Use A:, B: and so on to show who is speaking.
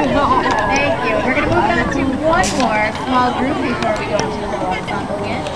A: Thank you. We're going to move on to one more small group before we go into the ensemble again.